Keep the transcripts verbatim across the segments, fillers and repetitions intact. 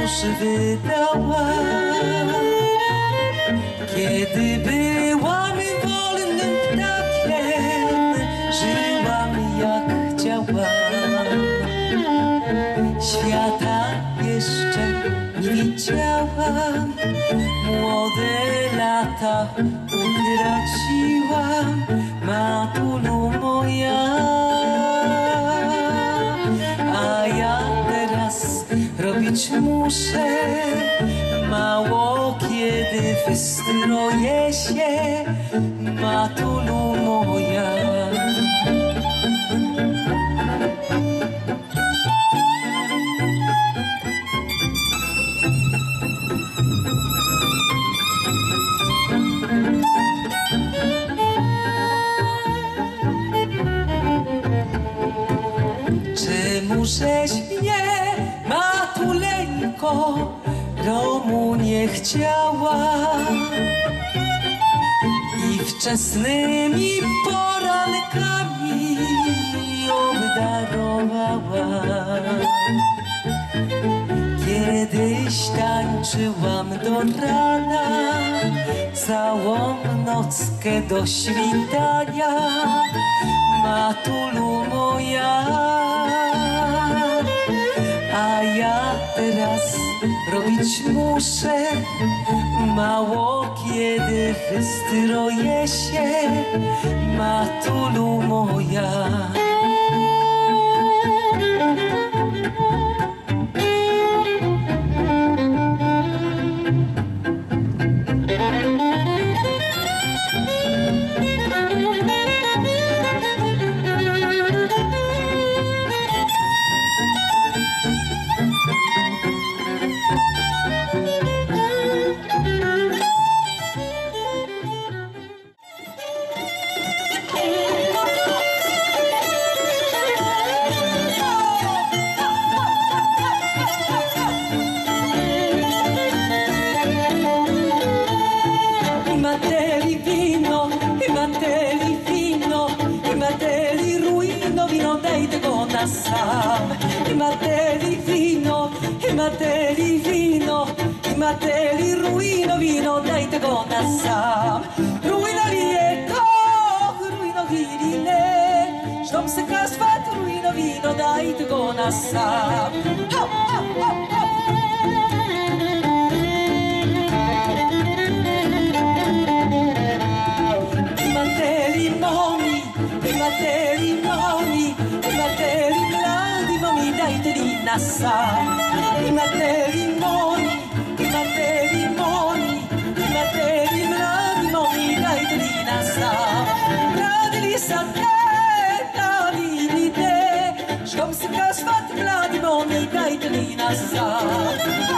mąż wydała. Kiedy byłam wolnym ptakiem, żyłam jak chciałam. Świata jeszcze nie widziałam, młode lata utraciłam, matulu moja. A ja teraz robić muszę, mało kiedy wystroję się, matulu moja. Czemużeś mnie, matuleńko, domu nie chciała i wczesnymi porankami obdarowała? Kiedyś tańczyłam do rana, całą nockę do świtania, matulu moja. A ja teraz robić muszę, mało kiedy wystroję się, matulu moja. Sam. I mateli vino, i mateli vino, i mateli ruino vino, dajte go na sam. Ruino lieto, ruino virile, štom se kasvat, ruino vino, dajte go na sam. Hop, hop, hop, hop. I mateli noni, i mateli noni, i mateli mladi momi, dajte li na sam. I mateli noni, i mateli noni, i mateli mladi momi, dajte li na sam. Radili sa te, radili te, škom se kasvat mladi momi, dajte li na sam.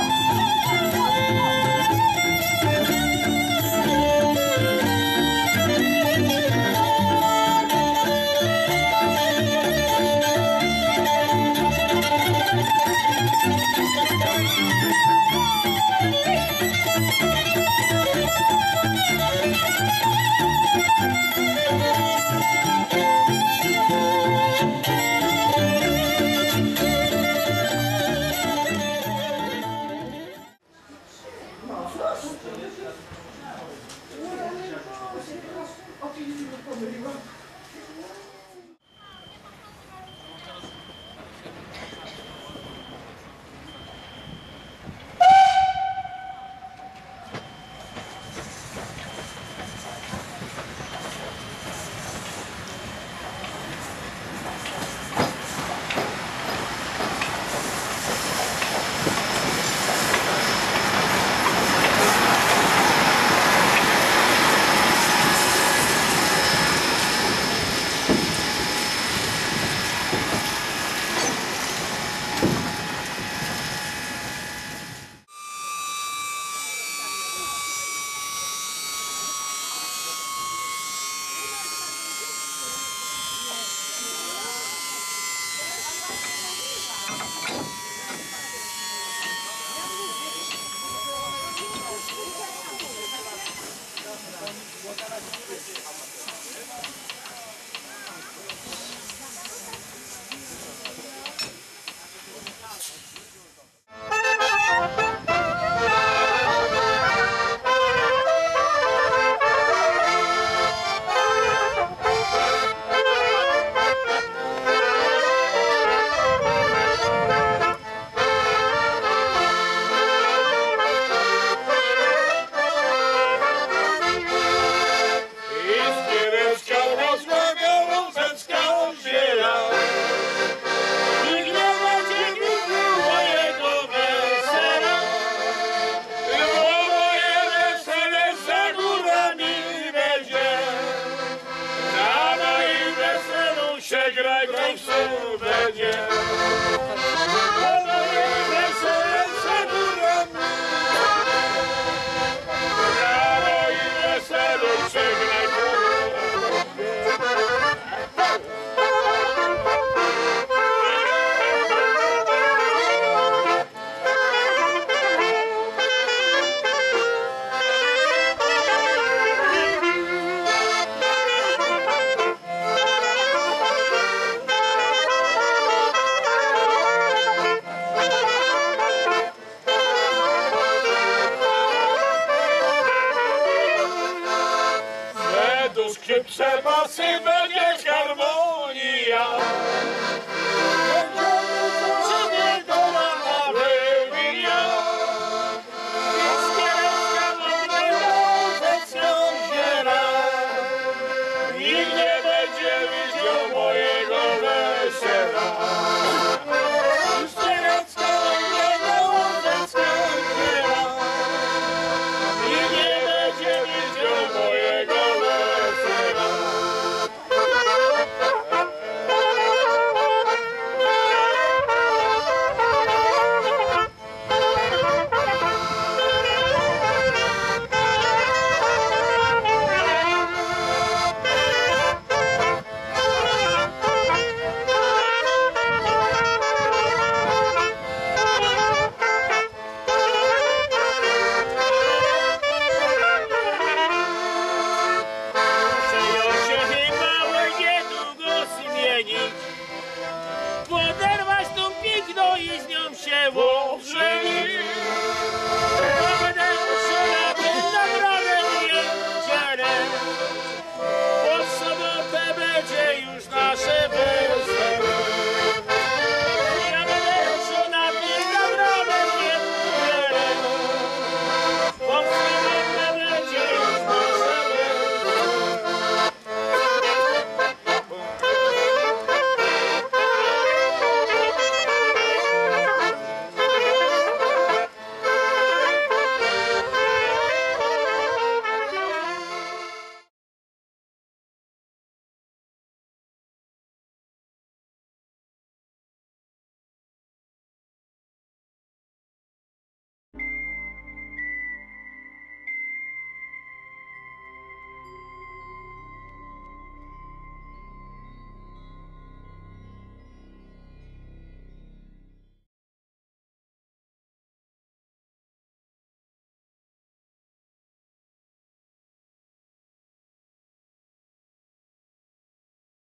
Impossible!